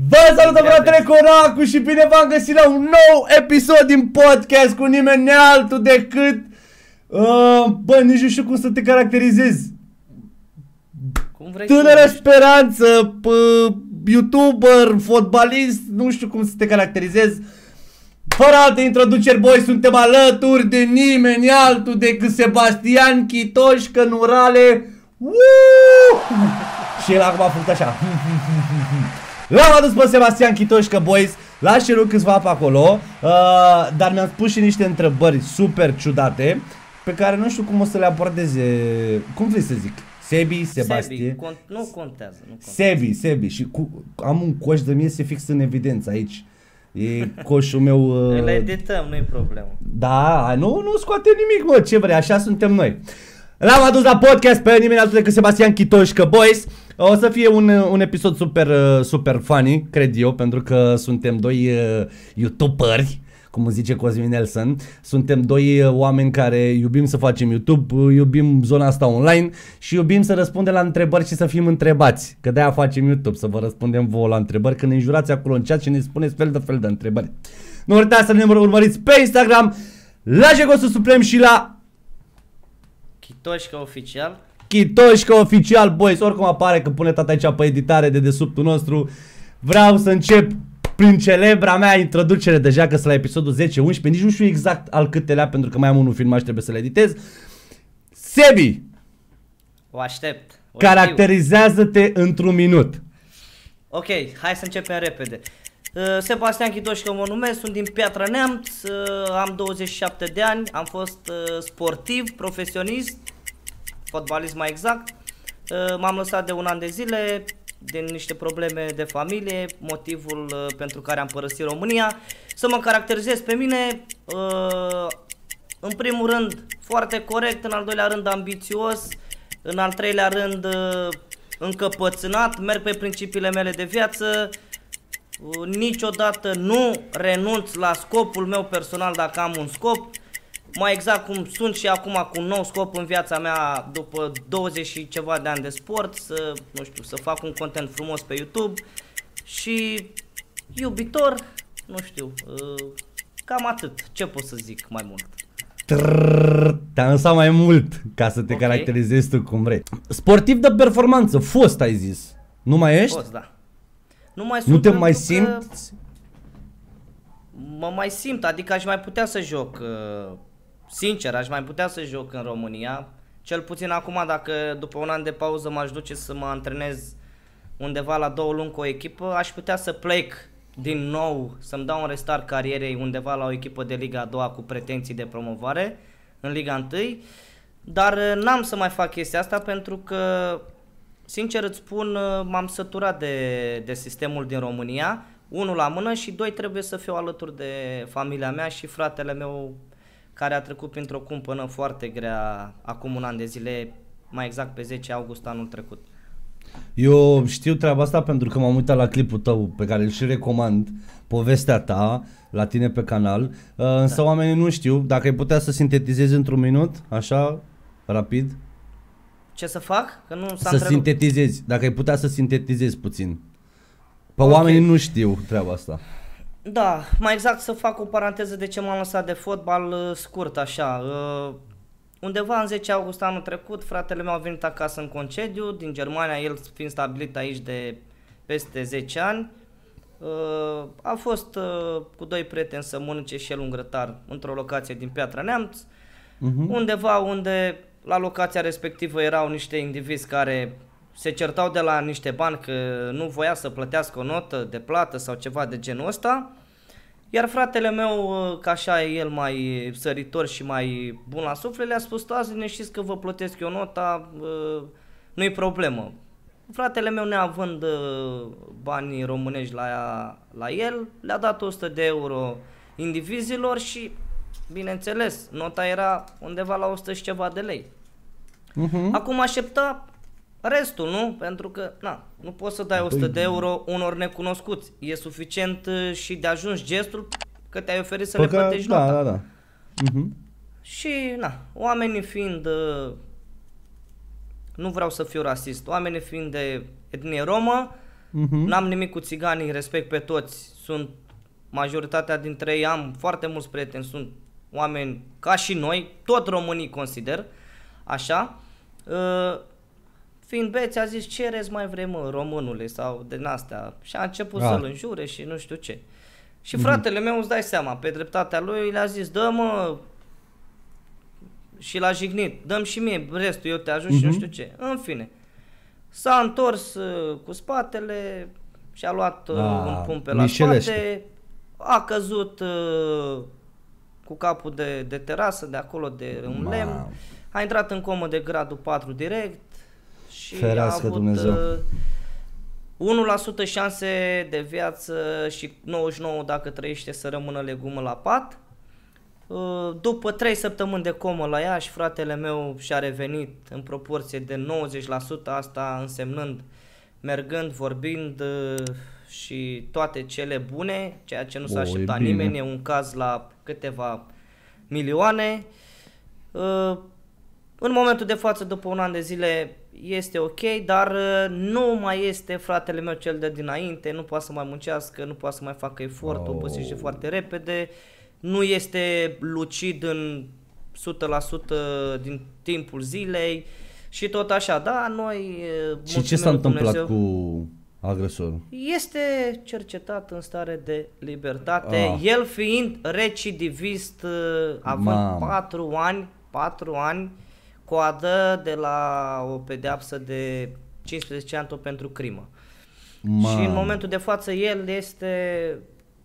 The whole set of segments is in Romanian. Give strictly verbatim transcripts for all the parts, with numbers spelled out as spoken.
Vă salutăm, fratele Conacu, și bine v-am găsit la un nou episod din podcast cu nimeni altul decât uh, bă, nici nu știu cum să te caracterizezi. Cum vrei. Tânără speranță, p- youtuber, fotbalist, nu știu cum să te caracterizezi. Fără alte introduceri, boi, suntem alături de nimeni altul decât Sebastian Chitoșcă Nurale. Uuuu! Și el acum a făcut așa. L-am adus pe Sebastian Chitoșcă, boys. L-a cerut câțiva pe acolo, uh, dar mi-am spus și niște întrebări super ciudate pe care nu știu cum o să le abordeze. Cum vrei să zic? Sebi, Sebastian. Sebi, con nu contează, nu contează. Sebi, Sebi. Și cu, am un coș de mie se fix în evidență aici. E coșul meu. Uh... Le edităm, nu-i problemă. Da, nu, nu scoate nimic, mă, ce vrei, așa suntem noi. L-am adus la podcast pe nimeni altul decât Sebastian Chitoșcă, boys. O să fie un, un episod super, super funny, cred eu, pentru că suntem doi uh, youtuberi, cum zice Cosmin Nelson. Suntem doi uh, oameni care iubim să facem YouTube, uh, iubim zona asta online și iubim să răspundem la întrebări și să fim întrebați. Că de-aia facem YouTube, să vă răspundem vouă la întrebări, când ne înjurați acolo în chat și ne spuneți fel de fel de întrebări. Nu uitați să ne urmăriți pe Instagram, la Jegosul Suprem și la Chitoșcă Oficial. Chitoșcă Oficial, boys. Oricum apare că pune tata aici pe editare de desubtul nostru. Vreau să încep prin celebra mea introducere, deja că sunt la episodul zece unsprezece, nici nu știu exact al câtelea, pentru că mai am unul filmat și trebuie să le editez. Sebi, O aștept. O caracterizează-te într-un minut. Ok, hai să începem repede. Uh, Sebastian Chitoșcă mă numesc, sunt din Piatra Neamț, uh, am douăzeci și șapte de ani, am fost uh, sportiv, profesionist, fotbalist mai exact. Uh, M-am lăsat de un an de zile din niște probleme de familie, motivul uh, pentru care am părăsit România. Să mă caracterizez pe mine, uh, în primul rând foarte corect, în al doilea rând ambițios, în al treilea rând uh, încăpățânat, merg pe principiile mele de viață. Niciodată nu renunț la scopul meu personal dacă am un scop. Mai exact cum sunt și acum cu un nou scop în viața mea după douăzeci și ceva de ani de sport, să, nu știu, să fac un content frumos pe YouTube. Și iubitor, nu știu, cam atât. Ce pot să zic mai mult? Te-am lăsat mai mult ca să te okay. caracterizezi tu cum vrei. Simportiv de performanță, fost ai zis. Nu mai ești? Fost, da. Nu, mai nu te mai simți? Mă mai simt, adică aș mai putea să joc, sincer, aș mai putea să joc în România. Cel puțin acum, dacă după un an de pauză m-aș duce să mă antrenez undeva la două luni cu o echipă, aș putea să plec din nou, să-mi dau un restart carierei undeva la o echipă de Liga a doua cu pretenții de promovare în Liga unu. Dar n-am să mai fac chestia asta pentru că, sincer îți spun, m-am săturat de, de sistemul din România, unul la mână, și doi, trebuie să fiu alături de familia mea și fratele meu care a trecut printr-o cumpănă foarte grea acum un an de zile, mai exact pe zece august anul trecut. Eu știu treaba asta pentru că m-am uitat la clipul tău pe care îl și recomand, povestea ta, la tine pe canal, însă da. Oamenii nu știu, dacă ai putea să sintetizezi într-un minut, așa, rapid. Ce să fac? Că nu s-a Să întrerupt. sintetizezi, dacă ai putea să sintetizezi puțin. Pe Okay. oamenii nu știu treaba asta. Da, mai exact să fac o paranteză de ce m-am lăsat de fotbal scurt, așa. Uh, undeva în zece august anul trecut, fratele meu a venit acasă în concediu din Germania, el fiind stabilit aici de peste zece ani. Uh, a fost uh, cu doi prieteni să mănânce și el un grătar într-o locație din Piatra Neamț, uh-huh. undeva unde la locația respectivă erau niște indivizi care se certau de la niște bani că nu voia să plătească o notă de plată sau ceva de genul ăsta. Iar fratele meu, că așa e el mai săritor și mai bun la suflet, le-a spus: azi ne știți că vă plătesc eu nota, nu-i problemă. Fratele meu, neavând banii românești la, la el, le-a dat o sută de euro indivizilor și, bineînțeles, nota era undeva la o sută și ceva de lei. Uh-huh. Acum aștepta restul, nu? Pentru că, na, nu poți să dai o sută de euro unor necunoscuți. E suficient și de ajuns gestul că te-ai oferit să Păcă, le plătești da, nota. Da, da. Uh-huh. Și, na, oamenii fiind, nu vreau să fiu rasist, oamenii fiind de etnie romă, Uh-huh. N-am nimic cu țiganii, respect pe toți. Sunt majoritatea dintre ei, am foarte mulți prieteni, sunt oameni ca și noi, tot românii consider, așa. Uh, fiind beți, a zis, ce rezi mai vrei, mă, românule, sau din astea. Și a început ah. să-l înjure și nu știu ce. Și fratele meu, îți dai seama, pe dreptatea lui le-a zis, dă mă, și l-a jignit, dă-mi și mie restul, eu te ajut uh-huh. și nu știu ce. În fine, s-a întors uh, cu spatele și a luat uh, ah, un pumn pe la spate, a căzut uh, cu capul de, de terasă, de acolo, de un lemn, a intrat în comă de gradul patru direct și Ferească a avut Dumnezeu. Uh, unu la sută șanse de viață și nouăzeci și nouă la sută dacă trăiește să rămână legumă la pat. După trei săptămâni de comă la Iași, fratele meu și-a revenit în proporție de nouăzeci la sută, asta însemnând mergând, vorbind și toate cele bune, ceea ce nu s-a așteptat nimeni, e un caz la câteva milioane. În momentul de față, după un an de zile, este ok, dar nu mai este fratele meu cel de dinainte, nu poate să mai muncească, nu poate să mai facă efort, oh. obosește foarte repede, nu este lucid în o sută la sută din timpul zilei și tot așa, da, noi... Și ce s-a întâmplat Dumnezeu, cu agresorul? Este cercetat în stare de libertate, ah. el fiind recidivist, având patru ani, patru ani, coadă de la o pedeapsă de cincisprezece ani tot pentru crimă. Man. Și în momentul de față el este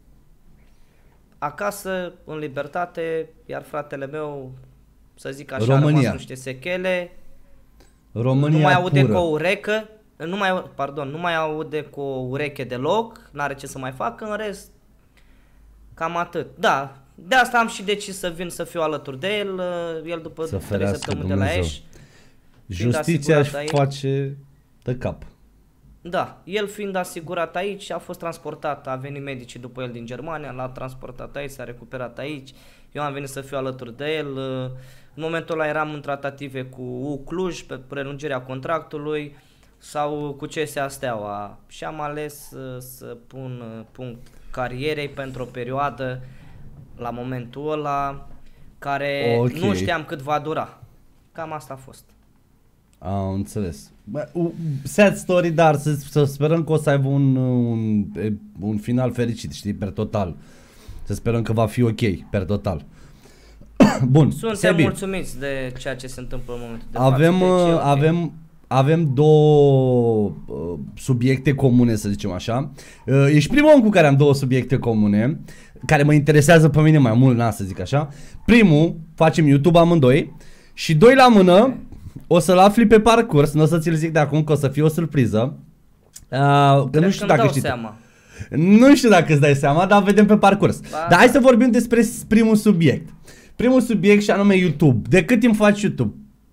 acasă, în libertate, iar fratele meu, să zic așa, România. A rămas niște sechele. România nu mai aude pură. cu o urecă, nu mai, pardon, nu mai aude cu o ureche deloc, n-are ce să mai facă, în rest, cam atât. Da, de asta am și decis să vin să fiu alături de el, el după trei săptămâni de la Iași. Justiția își face de cap. Da, el fiind asigurat aici, a fost transportat, a venit medicii după el din Germania, l-a transportat aici, s-a recuperat aici, eu am venit să fiu alături de el. În momentul ăla eram în tratative cu U Cluj pe prelungirea contractului sau cu C S A Steaua și am ales să pun punct carierei pentru o perioadă la momentul ăla care okay. nu știam cât va dura. Cam asta a fost. Am înțeles. Bă, sad story, dar să, să sperăm că o să aibă un, un, un final fericit, știi, per total. Să sperăm că va fi ok, per total. Bun, Suntem Sebi, mulțumiți de ceea ce se întâmplă în momentul de avem, față. Deci, okay. avem, avem două uh, subiecte comune, să zicem așa. Uh, ești primul om cu care am două subiecte comune, care mă interesează pe mine mai mult, na, să zic așa. Primul, facem YouTube amândoi și doi la mână, okay. o să-l afli pe parcurs, nu o să ți-l zic de acum, că o să fie o surpriză. Uh, că nu știu dacă știi. Seama. Nu știu dacă îți dai seama, dar vedem pe parcurs. Ba. Dar hai să vorbim despre primul subiect. Primul subiect și anume YouTube. De cât timp faci YouTube?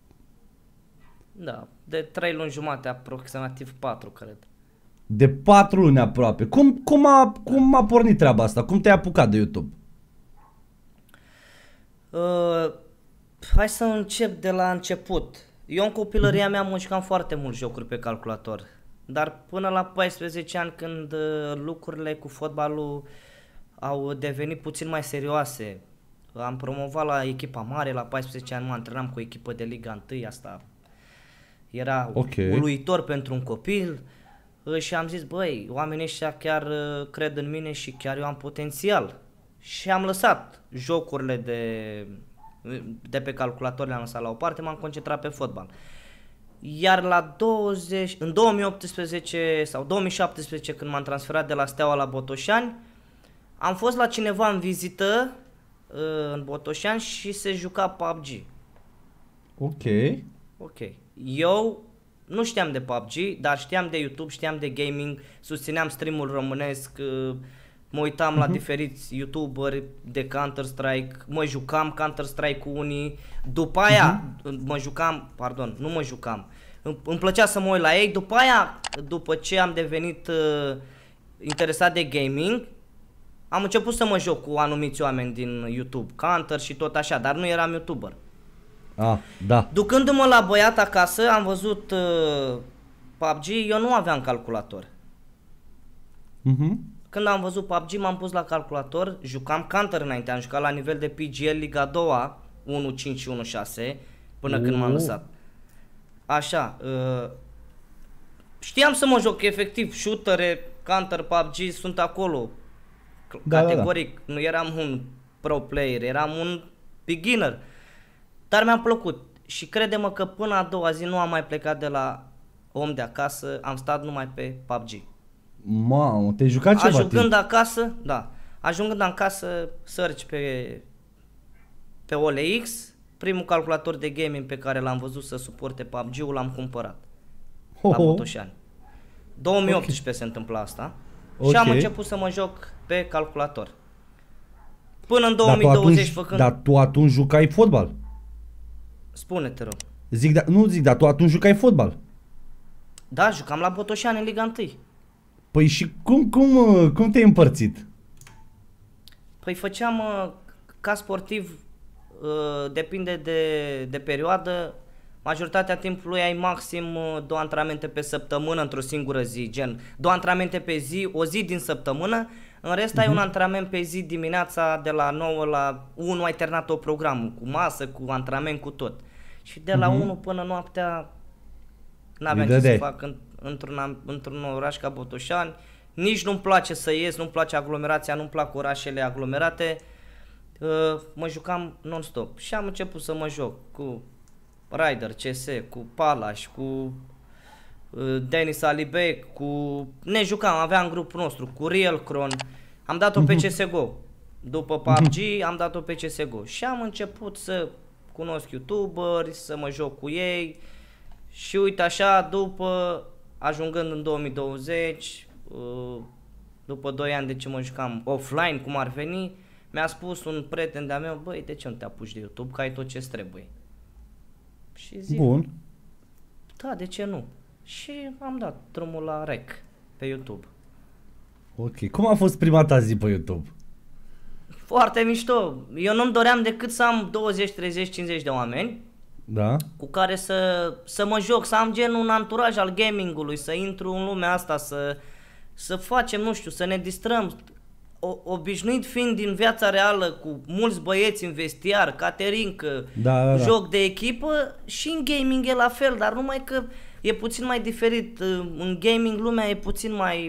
Da, de trei luni jumate, aproximativ patru, cred. De patru luni aproape. Cum, cum, a, cum a pornit treaba asta? Cum te-ai apucat de YouTube? Uh, hai să încep de la început. Eu în copilăria mea muncam foarte mult jocuri pe calculator. Dar până la paisprezece ani, când uh, lucrurile cu fotbalul au devenit puțin mai serioase, am promovat la echipa mare, la paisprezece ani mă antrenam cu o echipă de Liga unu, asta era okay. uluitor pentru un copil și am zis, băi, oamenii ăștia chiar uh, cred în mine și chiar eu am potențial. Și am lăsat jocurile de, de pe calculator, le-am lăsat la o parte, m-am concentrat pe fotbal. Iar la douăzeci, în două mii optsprezece sau două mii șaptesprezece, când m-am transferat de la Steaua la Botoșani, am fost la cineva în vizită în Botoșani și se juca P U B G. Ok. Ok. Eu nu știam de P U B G, dar știam de YouTube, știam de gaming, susțineam stream-ul românesc, mă uitam uh-huh. la diferiți YouTuberi de Counter-Strike, mă jucam Counter-Strike cu unii, după aia uh-huh. mă jucam, pardon, nu mă jucam, îmi, îmi plăcea să mă uit la ei, după aia, după ce am devenit uh, interesat de gaming, am început să mă joc cu anumiți oameni din YouTube, Counter și tot așa, dar nu eram YouTuber. Ah, da. Ducându-mă la băiat acasă, am văzut uh, P U B G, eu nu aveam calculator. Mhm. Când am văzut P U B G m-am pus la calculator, jucam Counter înainte, am jucat la nivel de P G L Liga a doua, unu cinci și unu șase, până când m-am Oh. lăsat. Așa, uh, știam să mă joc efectiv, shootere, Counter, P U B G sunt acolo, Da, categoric, nu eram un pro player, eram un beginner, dar mi-a plăcut și crede-mă că până a doua zi nu am mai plecat de la om de acasă, am stat numai pe P U B G. Mamă, te-ai jucat ceva Ajungând timp. acasă, da, ajungând acasă, search pe, pe O L X, primul calculator de gaming pe care l-am văzut să suporte P U B G-ul l-am cumpărat Ho, la ho. Botoșani. două mii optsprezece se întâmpla asta și am Ok. început să mă joc pe calculator. Până în Dar două tu mii douăzeci atunci, făcând... dar tu atunci jucai fotbal. Spune-te rău. Zic, da, nu zic, dar tu atunci jucai fotbal. Da, jucam la Botoșani în Liga unu. Păi și cum, cum, uh, cum te-ai împărțit? Păi făceam, uh, ca sportiv, uh, depinde de, de perioadă, majoritatea timpului ai maxim uh, două antrenamente pe săptămână într-o singură zi, gen două antrenamente pe zi, o zi din săptămână, în rest ai un antrenament pe zi dimineața de la nouă la unu, ai terminat-o programul, cu masă, cu antrenament, cu tot. Și de la unu până noaptea n-aveam ce să dădeai. fac în, într-un, am- într-un oraș ca Botoșani, nici nu-mi place să ies, nu-mi place aglomerația, nu-mi plac orașele aglomerate, uh, mă jucam non-stop și am început să mă joc cu Rider, C S, cu Palaș, cu uh, Denis Alibec, cu... ne jucam, aveam grupul nostru, cu Real Cron, am dat-o pe C S G O, după P U B G am dat-o pe C S G O și am început să cunosc youtuberi, să mă joc cu ei și uite așa, după, ajungând în două mii douăzeci, uh, după doi ani de ce mă jucam offline, cum ar veni, mi-a spus un prieten de-a meu, băi, de ce nu te apuci de YouTube, că ai tot ce-ți trebuie. Și zic, Bun. da, de ce nu? Și am dat drumul la rec pe YouTube. Ok. Cum a fost prima ta zi pe YouTube? Foarte mișto. Eu nu-mi doream decât să am douăzeci, treizeci, cincizeci de oameni Da? cu care să, să mă joc, să am gen un anturaj al gamingului, să intru în lumea asta, să, să facem, nu știu, să ne distrăm. O, obișnuit fiind din viața reală cu mulți băieți în vestiar, caterincă, Da, da, da. joc de echipă, și în gaming e la fel, dar numai că e puțin mai diferit. În gaming lumea e puțin mai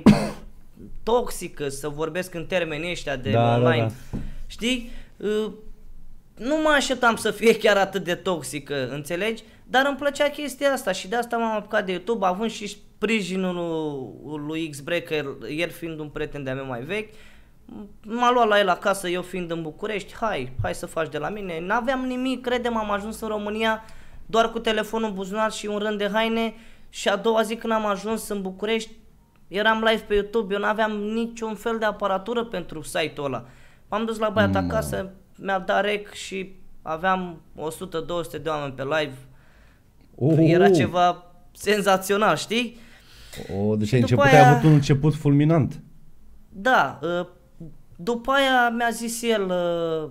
toxică, să vorbesc în termenii ăștia de Da, online. da, da. Știi? Uh, Nu mă așteptam să fie chiar atât de toxică, înțelegi? Dar îmi plăcea chestia asta și de asta m-am apucat de YouTube, având și sprijinul lui X-Breaker, el fiind un prieten de-a meu mai vechi. M-a luat la el acasă, eu fiind în București, hai, hai să faci de la mine. N-aveam nimic, credem, am ajuns în România doar cu telefonul în buzunar și un rând de haine și a doua zi când am ajuns în București, eram live pe YouTube, eu n-aveam niciun fel de aparatură pentru site-ul ăla. M-am dus la băiat acasă, mi-a dat rec și aveam o sută două sute de oameni pe live. Oh, Era oh. ceva senzațional, știi? Oh, deci Și ai după început, aia- ai avut un început fulminant. Da, uh, după aia mi-a zis el, uh,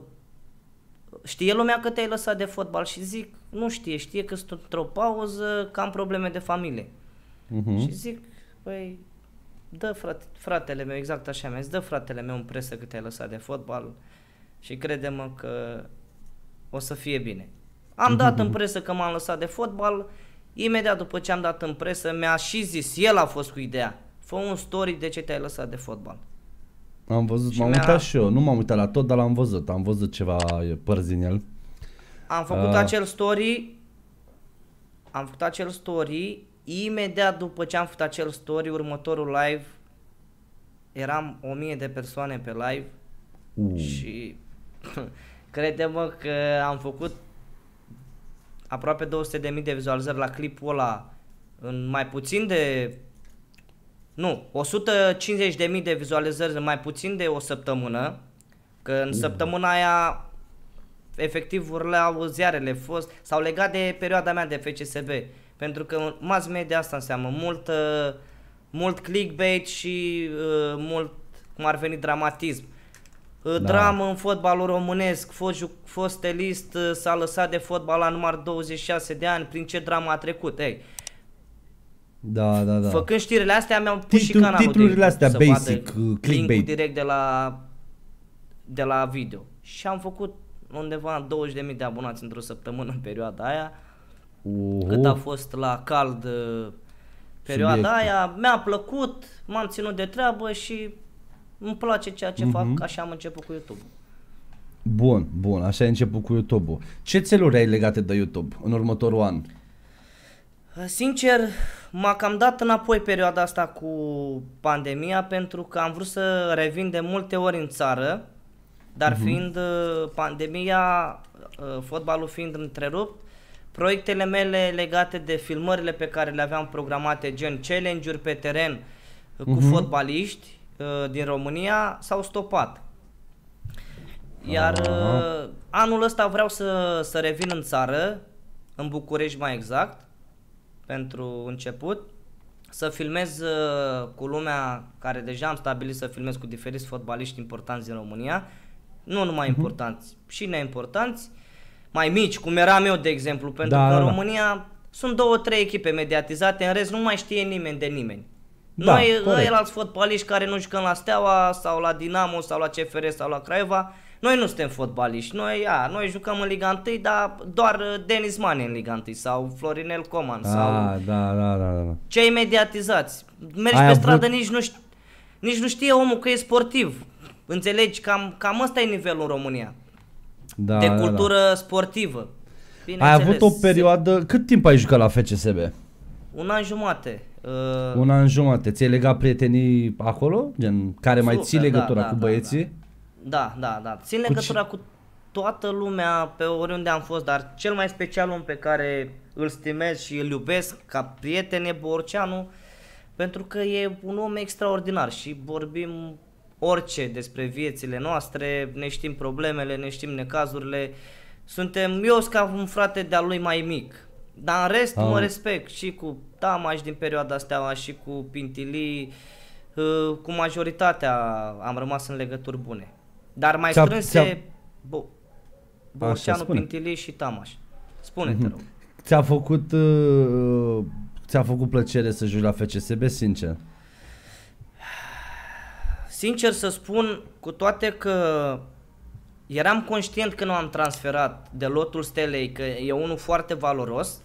știe lumea că te-ai lăsat de fotbal? Și zic, nu știe, știe că sunt într-o pauză, că am probleme de familie. Mhm. Și zic, păi, dă frate, fratele meu, exact așa mi-a zis, dă fratele meu în presă că te-ai lăsat de fotbal și crede-mă că o să fie bine. Am dat în presă că m-am lăsat de fotbal, imediat după ce am dat în presă mi-a și zis, el a fost cu ideea, fă un story de ce te-ai lăsat de fotbal. Am văzut, Și m-am mi-a- uitat și eu. Nu m-am uitat la tot, dar l-am văzut. Am văzut ceva părți din el. Am făcut Ah. acel story, am făcut acel story, imediat după ce am făcut acel story, următorul live, eram o mie de persoane pe live Uh. și crede-mă că am făcut aproape două sute de mii de vizualizări la clipul ăla în mai puțin de, nu, o sută cincizeci de mii de vizualizări în mai puțin de o săptămână, că în săptămâna aia efectiv urlau ziarele, fost, s-au legat de perioada mea de F C S B, pentru că mass media asta înseamnă mult, uh, mult clickbait și uh, mult, cum ar veni, dramatism. Uh, Da. Dramă în fotbalul românesc, fost, ju- fost stelist, uh, s-a lăsat de fotbal la număr douăzeci și șase de ani, prin ce dramă a trecut, ei. Da, da, da. Făcând știrile astea mi-au pus Titlu- și canalul titlurile de astea să basic, vadă uh, clickbait. link-ul direct de la, de la video. Și am făcut undeva douăzeci de mii de abonați într-o săptămână în perioada aia. Uhu. Cât a fost la cald uh, perioada Subiectul. aia, mi-a plăcut, m-am ținut de treabă și îmi place ceea ce Mhm. fac, așa am început cu YouTube. Bun, bun, așa ai început cu YouTube-ul. Ce țeluri ai legate de YouTube în următorul an? Sincer, m-a cam dat înapoi perioada asta cu pandemia pentru că am vrut să revin de multe ori în țară, dar uh-huh. fiind uh, pandemia, uh, fotbalul fiind întrerupt, proiectele mele legate de filmările pe care le aveam programate, gen challenge-uri pe teren uh, cu Mhm. fotbaliști uh, din România, s-au stopat. Iar uh, anul ăsta vreau să, să revin în țară, în București mai exact, pentru început, să filmez uh, cu lumea care deja am stabilit să filmez cu diferiți fotbaliști importanți din România, nu numai uh-huh. importanți, și neimportanți, mai mici, cum eram eu de exemplu, pentru Da, că în da, da. România sunt două, trei echipe mediatizate, în rest nu mai știe nimeni de nimeni. Da, Noi, corect. ăia alți fotbaliști care nu jucăm la Steaua sau la Dinamo sau la C F R sau la Craiova, noi nu suntem fotbaliști, noi, a, noi jucăm în Liga unu, dar doar uh, Denis Mane în Liga unu sau Florinel Coman sau Ah, da, da, da, da. cei mediatizați. Mergi Ai pe avut- stradă, nici nu, știe, nici nu știe omul că e sportiv. Înțelegi? Cam, cam ăsta e nivelul în România. Da, de da, cultură sportivă. Da. Ai Bineînțeles, avut o perioadă, cât timp ai jucat la F C S B? Un an jumate. Uh, Un an jumate. Ți-ai legat prietenii acolo? Gen, care mai Super, ții legătura da, cu da, băieții? Da, da, da. Țin Cu legătura cu toată lumea pe oriunde am fost, dar cel mai special om pe care îl stimez și îl iubesc ca prieten e Borceanu, pentru că e un om extraordinar și vorbim orice despre viețile noastre, ne știm problemele, ne știm necazurile. Suntem, eu sunt ca un frate de-al lui mai mic, dar în rest Ah. mă respect și cu Tamaș din perioada Steaua și cu Pintilii, uh, cu majoritatea am rămas în legături bune. Dar mai Ți-a- strânse ți-a- Bo- Borceanu, spune. Pintilii și Tamaș. Spune-te rog. Ți-a făcut, uh, ți-a făcut plăcere să joci la F C S B, sincer? Sincer să spun, cu toate că eram conștient că nu am transferat de lotul Stelei, că e unul foarte valoros,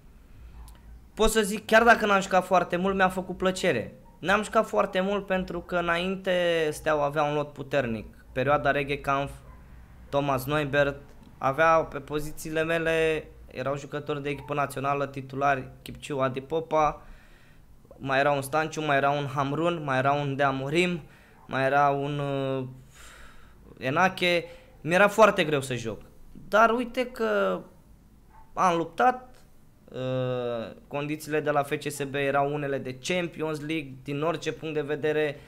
pot să zic, chiar dacă n-am jucat foarte mult, mi-a făcut plăcere. N-am jucat foarte mult pentru că înainte Steaua avea un lot puternic. Perioada Reghe-Kampf, Thomas Neubert, avea pe pozițiile mele, erau jucători de echipă națională titulari, Kipciu, Adi Popa, mai era un Stanciu, mai era un Hamrun, mai era un Deamorim, mai era un uh, Enache. Mi-era foarte greu să joc. Dar uite că am luptat, uh, condițiile de la F C S B erau unele de Champions League, din orice punct de vedere,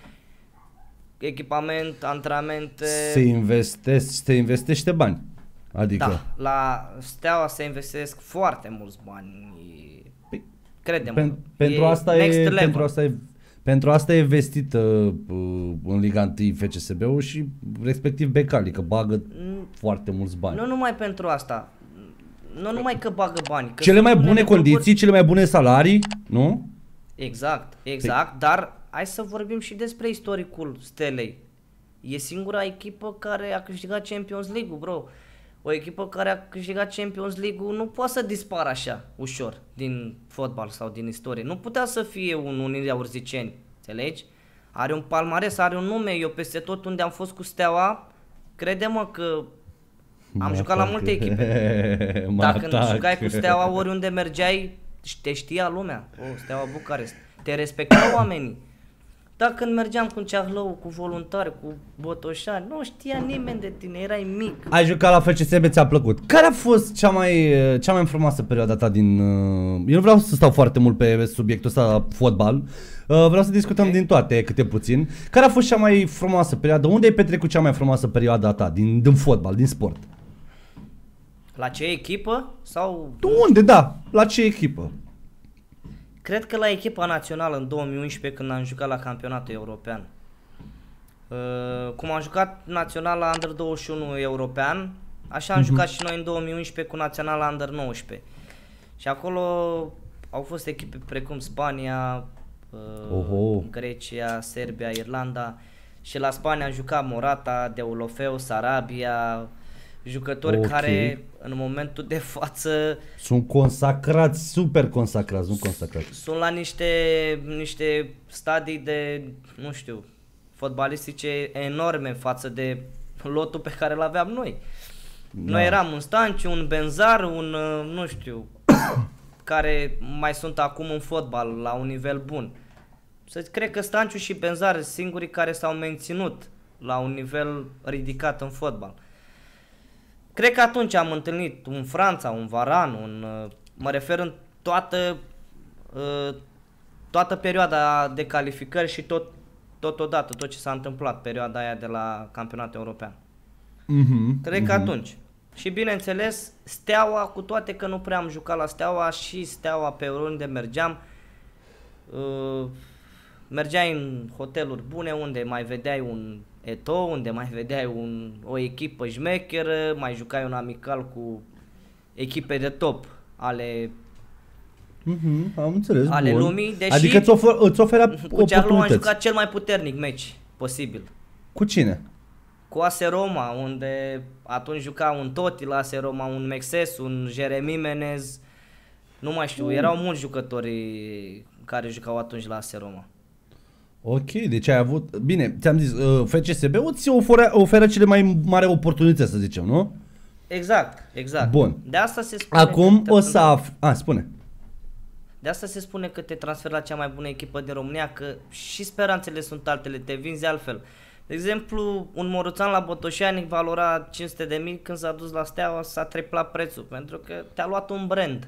echipament, antrenamente. Se, investesc, se investește bani. Adică... Da, la Steaua se investesc foarte mulți bani. Păi, Credem. Pen, pentru, asta e, pentru asta e pentru asta e vestită uh, în Liga unu F C S B-ul și respectiv Becali, că bagă Mm, foarte mulți bani. Nu numai pentru asta. Nu numai că bagă bani. Că Cele sunt mai unele bune cluburi- condiții, cele mai bune salarii, nu? Exact, exact, dar hai să vorbim și despre istoricul Stelei. E singura echipă care a câștigat Champions League-ul, bro. O echipă care a câștigat Champions League-ul nu poate să dispară așa, ușor, din fotbal sau din istorie. Nu putea să fie un Unirea Urziceni, înțelegi? Are un palmares, are un nume. Eu peste tot unde am fost cu Steaua, crede-mă că am jucat la multe echipe. Dacă nu jucai cu Steaua, oriunde mergeai, te știa lumea. O, Steaua Bucarest. Te respectau oamenii. Dar când mergeam cu Ceahlău, cu voluntari, cu botoșani, nu știa nimeni de tine, erai mic. Ai jucat la F C S B, ți-a plăcut. Care a fost cea mai, cea mai frumoasă perioada ta din... Uh, eu nu vreau să stau foarte mult pe subiectul ăsta, fotbal. Uh, vreau să discutăm okay. din toate, câte puțin. Care a fost cea mai frumoasă perioadă? Unde ai petrecut cea mai frumoasă perioadă a ta din, din fotbal, din sport? La ce echipă? Sau... Tu unde, da? La ce echipă? Cred că la echipa națională în două mii unsprezece, când am jucat la campionatul european. Uh, cum am jucat naționala Under douăzeci și unu european, așa am uh-huh. jucat și noi în două mii unsprezece cu naționala Under nouăsprezece. Și acolo au fost echipe precum Spania, Oho. Grecia, Serbia, Irlanda și la Spania a jucat Morata, Deulofeu, Sarabia, jucători Ok. care în momentul de față Sunt consacrați, super consacrați, nu consacrați. sunt la niște, niște stadii de, nu știu, fotbalistice enorme față de lotul pe care îl aveam noi. Da. Noi eram un Stanciu, un Benzar, un, uh, nu știu, care mai sunt acum în fotbal la un nivel bun. Să cred că Stanciu și Benzar sunt singurii care s-au menținut la un nivel ridicat în fotbal. Cred că atunci am întâlnit un Franța, un Varan, un, uh, mă refer în toată, uh, toată perioada de calificări și tot, totodată, tot ce s-a întâmplat, perioada aia de la campionatul european. Mhm, Cred că mhm. atunci. Și bineînțeles, Steaua, cu toate că nu prea am jucat la Steaua, și Steaua pe oriunde mergeam, uh, mergeai în hoteluri bune unde mai vedeai un Eto, unde mai vedeai un, o echipă șmecheră, mai jucai un amical cu echipe de top ale, Mhm, am înțeles, ale bun. lumii, deși Adică îți, ofer, îți oferea cu Cearlu am oportunități. jucat cel mai puternic meci posibil. Cu cine? Cu A S Roma, unde atunci juca un Totti la A S Roma, un Mexes, un Jeremy Menez, nu mai știu, erau mulți jucători care jucau atunci la A S Roma. Ok, deci ai avut... Bine, ți-am zis, uh, F C S B-ul ți oferă, oferă cele mai mari oportunități, să zicem, nu? Exact, exact. Bun. De asta se spune Acum că te- o să afli... A, spune. De asta se spune că te transferi la cea mai bună echipă din România, că și speranțele sunt altele, te vinzi altfel. De exemplu, un Moruțan la Botoșani valora cinci sute de mii, când s-a dus la Steaua s-a triplat prețul, pentru că te-a luat un brand.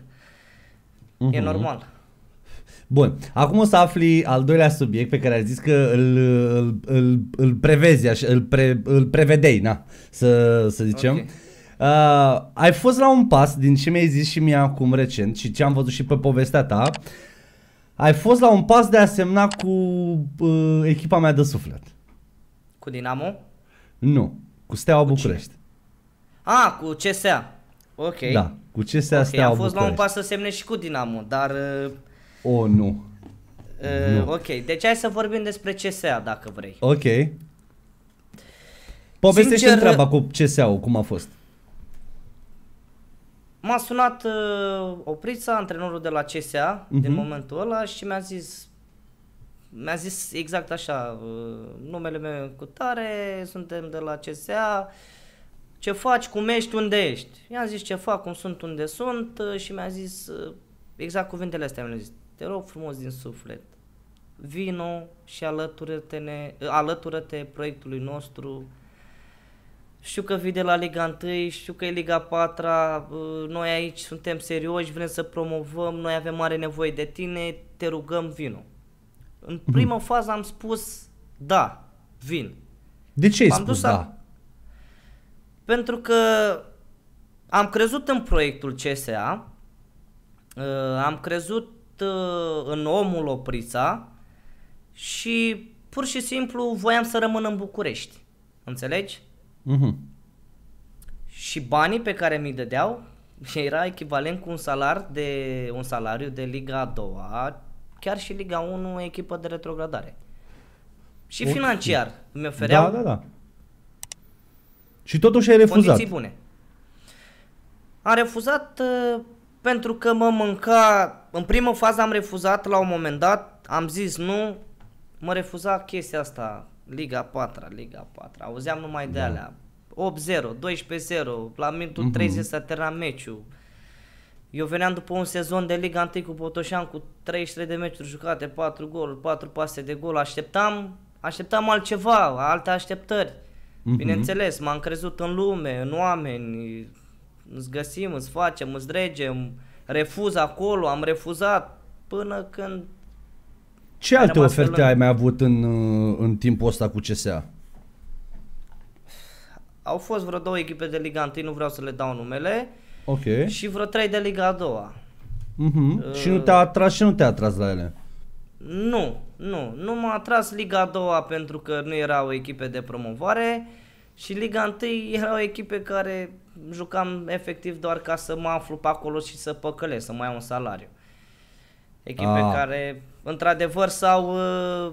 E Mhm. normal. Bun, acum o să afli al doilea subiect pe care ai zis că îl, îl, îl, îl prevezi, așa, îl, pre, îl prevedei, na, să, să zicem. Ok. Uh, ai fost la un pas, din ce mi-ai zis și mie acum recent și ce am văzut și pe povestea ta, ai fost la un pas de a semna cu uh, echipa mea de suflet. Cu Dinamo? Nu, cu Steaua București. Ah, cu C S A. Ok. Da, cu C S A Ok, Steaua am fost la un București. pas să semne și cu Dinamo, dar... Uh, O, nu. uh, Nu. ok, deci hai să vorbim despre C S A dacă vrei. Ok. Povestește-mi Sincer, treaba cu C S A-ul, cum a fost. M-a sunat uh, Oprița, antrenorul de la C S A, uh-huh. din Mhm. momentul ăla și mi-a zis mi-a zis exact așa, uh, numele meu cu tare, suntem de la C S A, ce faci, cum ești, unde ești? I-am zis ce fac, cum sunt, unde sunt uh, și mi-a zis uh, exact cuvintele astea, mi-a zis, te rog frumos din suflet, vino și alătură-te, uh, alătură-te proiectului nostru. Știu că vii de la Liga unu, știu că e Liga patru, noi aici suntem serioși, vrem să promovăm, noi avem mare nevoie de tine, te rugăm, vino. În prima fază am spus, da, vin. De ce ai M-am spus dus da? la- Pentru că am crezut în proiectul C S A, uh, am crezut uh, în omul Oprița și pur și simplu voiam să rămân în București. Înțelegi? Mhm. Și banii pe care mi-i dădeau era echivalent cu un salar de un salariu de Liga a doua, chiar și Liga unu, echipă de retrogradare. Și Ok. financiar mi ofereau Da, da, da. Și totuși ai refuzat. condiții bune. Am refuzat uh, pentru că mă mânca, în primă fază am refuzat la un moment dat, am zis nu, mă refuza chestia asta, Liga patru, Liga patru, auzeam numai de Da. alea, opt zero, doisprezece zero, la minutul Mhm. treizeci s-a terminat meciul. Eu veneam după un sezon de Liga unu cu Botoșan cu treizeci și trei de meciuri jucate, patru goluri, patru pase de gol, așteptam, așteptam altceva, alte așteptări. Mhm. Bineînțeles, m-am crezut în lume, în oameni, îți găsim, îți facem, îți dregem, refuz acolo, am refuzat până când Ce Am alte rămas pe oferte lângă. ai mai avut în, uh, în timpul ăsta cu C S A? au fost vreo două echipe de Liga unu, nu vreau să le dau numele, Ok. și vreo trei de Liga a doua. Mhm. Uh, Și nu te-a atras și nu te-a atras la ele. Nu, nu, nu m-a atras Liga a doua pentru că nu erau echipe de promovare și Liga unu erau echipe care jucam efectiv doar ca să mă aflu pe acolo și să păcălesc, să mai iau un salariu. Echipe Ah. care, într-adevăr, s-au, uh,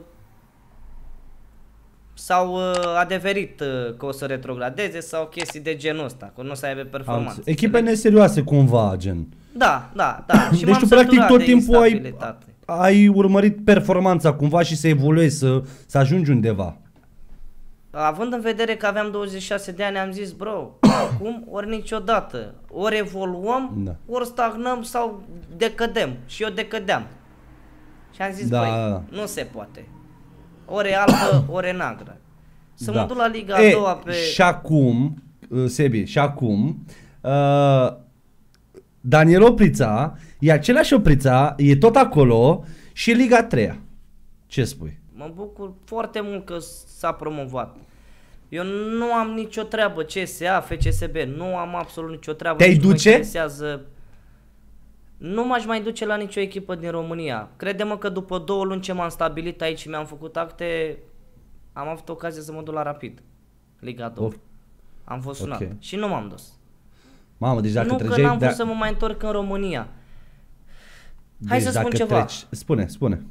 s-au uh, adeverit uh, că o să retrogradeze sau chestii de genul ăsta, că nu o să aibă performanță. Echipe înțelegi? neserioase cumva, gen. Da, da, da. Și Deci m-am tu practic săturat tot de timpul ai, instabilitate. ai urmărit performanța cumva și să evoluezi, să, să ajungi undeva. Având în vedere că aveam douăzeci și șase de ani, am zis, bro, acum ori niciodată. Ori evoluăm, Da. ori stagnăm sau decădem. Și eu decădeam. Și am zis, Da, băi, da, da. nu se poate. Ori e albă, ori e neagră. Să Da. mă duc la Liga E, a doua pe... Și acum, uh, Sebi, și acum, uh, Daniel Oprița, e același Oprița, e tot acolo și e Liga a treia. Ce spui? Mă bucur foarte mult că s-a promovat. Eu nu am nicio treabă, C S A, F C S B, nu am absolut nicio treabă. Te-ai nici nu mă duce? interesează. Nu m-aș mai duce la nicio echipă din România. Crede-mă că după două luni ce m-am stabilit aici și mi-am făcut acte, am avut ocazia să mă duc la Rapid, Liga a doua. Of. Am fost sunat Ok. și nu m-am dus. Mamă, deci dacă nu că treceai... n-am vrut da- să mă mai întorc în România. Hai deci să spun dacă ceva. Treci... Spune, spune.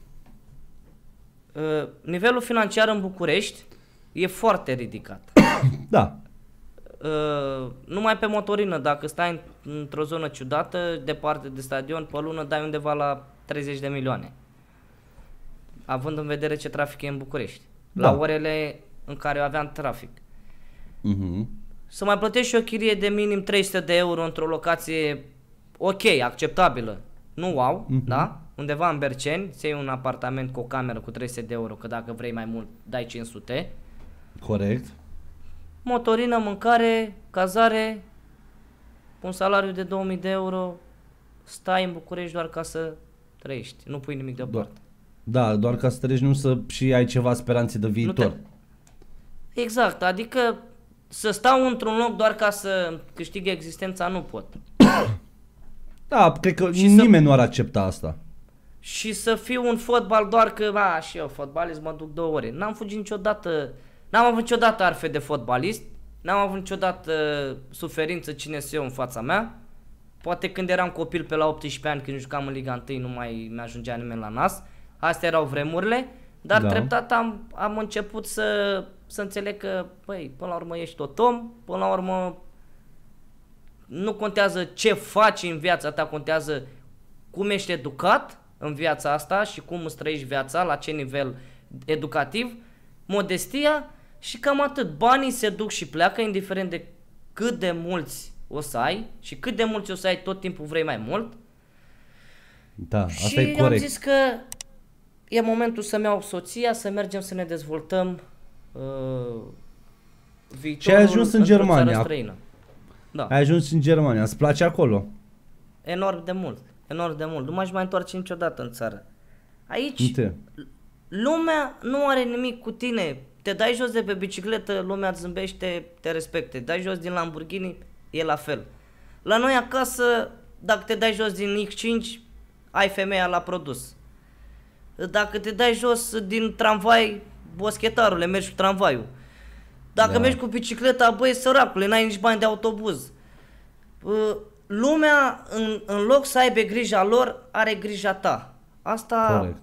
Uh, nivelul financiar în București e foarte ridicat. Da. Uh, numai pe motorină, dacă stai în, într-o zonă ciudată, departe de stadion, pe lună dai undeva la treizeci de milioane. Având în vedere ce trafic e în București. Da. La orele în care eu aveam trafic. Mhm. Să mai plătești și o chirie de minim trei sute de euro într-o locație ok, acceptabilă. Nu wow, Mhm. da? Undeva în Berceni, ți iei un apartament cu o cameră cu trei sute de euro, că dacă vrei mai mult dai cinci sute. Corect. Motorină, mâncare, cazare, un salariu de două mii de euro, stai în București doar ca să trăiești, nu pui nimic deoparte. Da, doar ca să treci, nu să și ai ceva speranțe de viitor. Nu te... Exact, adică să stau într-un loc doar ca să câștig existența nu pot. Da, cred că Și să- nimeni nu ar accepta asta. Și să fiu un fotbal doar că, a, și eu fotbalist mă duc două ore. N-am fugit niciodată, n-am avut niciodată arfe de fotbalist, n-am avut niciodată suferință cine să eu în fața mea. Poate când eram copil pe la optsprezece ani, când jucam în Liga unu, nu mai mi-ajungea nimeni la nas. Astea erau vremurile, dar Da. treptat am, am început să, să înțeleg că, băi, până la urmă ești tot om, până la urmă nu contează ce faci în viața ta, contează cum ești educat în viața asta și cum îți trăiești viața, la ce nivel educativ, modestia și cam atât. Banii se duc și pleacă, indiferent de cât de mulți o să ai și cât de mulți o să ai, tot timpul vrei mai mult. Da, asta Și e am corect. zis că e momentul să-mi iau soția, să mergem să ne dezvoltăm uh, viitorul Și ai ajuns în într-o Germania. țară străină. Da. Ai ajuns în Germania, îți place acolo? Enorm de mult, enorm de mult. Nu m-aș mai întoarce niciodată în țară. Aici, Uite. lumea nu are nimic cu tine. Te dai jos de pe bicicletă, lumea îți zâmbește, te respecte. Te dai jos din Lamborghini, e la fel. La noi acasă, dacă te dai jos din X cinci, ai femeia la produs. Dacă te dai jos din tramvai, boschetarule, mergi cu tramvaiul. Dacă Da. mergi cu bicicleta, băi, săracule, n-ai nici bani de autobuz. Uh, Lumea, în, în loc să aibă grija lor, are grija ta. Asta Corect.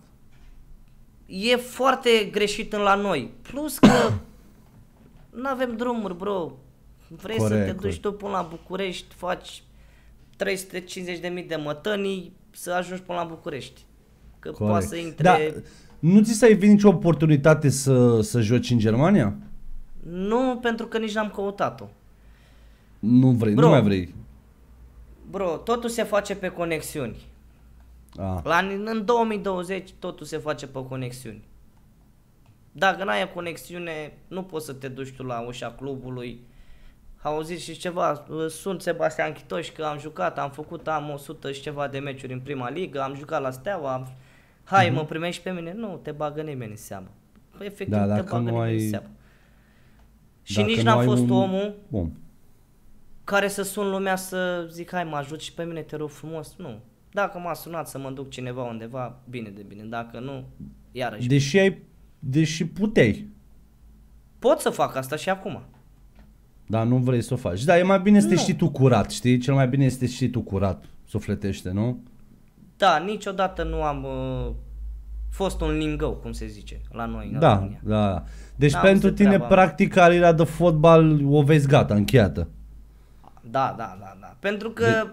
e foarte greșit în la noi. Plus că nu avem drumuri, bro. Vrei Corect, să te duci corect. tu până la București, faci trei sute cincizeci de mii de mătănii să ajungi până la București. Că poate Corect. să intre... Da, nu ți s-a venit nicio oportunitate să, să joci în Germania? Nu, pentru că nici n-am căutat-o. Nu vrei, Bro. nu mai vrei. Bro, totul se face pe conexiuni. A, La, în două mii douăzeci totul se face pe conexiuni. Dacă n-ai conexiune, nu poți să te duci tu la ușa clubului. Auziți și ceva, sunt Sebastian Chitoș că am jucat, am făcut, am o sută și ceva de meciuri în prima ligă, am jucat la Steaua, am... hai, mă primești pe mine? Nu, te bagă nimeni în seamă. Efectiv, Da, te dacă bagă nu nimeni ai- în seamă. Și dacă nici nu n-am ai fost un- omul Bun. care să sun lumea să zic, hai mă ajut și pe mine, te rog frumos. Nu. Dacă m-a sunat să mă duc cineva undeva, bine de bine. Dacă nu, iarăși. Deși ai, deși puteai, Pot să fac asta și acum. dar nu vrei să o faci. Da, e mai bine să te Nu. știi tu curat, știi? Cel mai bine este să te știi tu curat, sufletește, nu? Da, niciodată nu am uh, fost un lingău, cum se zice, la noi în Da, România. da. Deci N-am pentru văzut tine, treaba. practic, cariera de fotbal o vezi gata, încheiată. Da, da, da, da. Pentru că, De-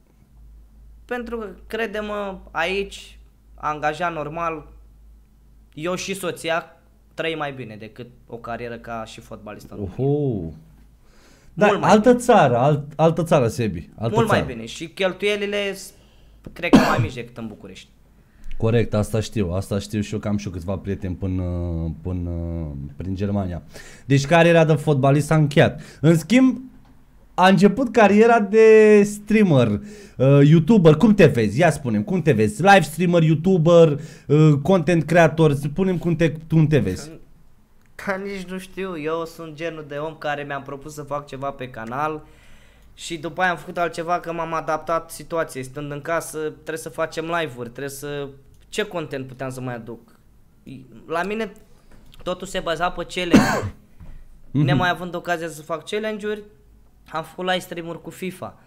pentru că, crede-mă, aici, angajat normal, eu și soția trăim mai bine decât o carieră ca și fotbalist în România. Oho. Da, Mult mai altă țară, alt, altă țară, Sebi. Altă Mult țară. mai bine și cheltuielile s- cred că mai mici decât în București. Corect, asta știu, asta știu și eu că am și eu câțiva prieteni până, până prin Germania. Deci cariera de fotbalist a încheiat. În schimb, a început cariera de streamer, uh, YouTuber. Cum te vezi? Ia spune cum te vezi? Live streamer, YouTuber, uh, content creator, spunem cum te, cum te vezi. Ca nici nu știu, eu sunt genul de om care mi-am propus să fac ceva pe canal și după aia am făcut altceva că m-am adaptat situației. Stând în casă, trebuie să facem live-uri, trebuie să... Ce content puteam să mai aduc? La mine totul se baza pe challenge-uri. Nemai având ocazia să fac challenge-uri, am făcut live stream-uri cu FIFA.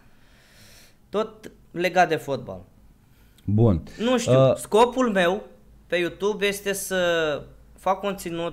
Tot legat de fotbal. Bun. Nu știu, Uh, scopul meu pe YouTube este să fac conținut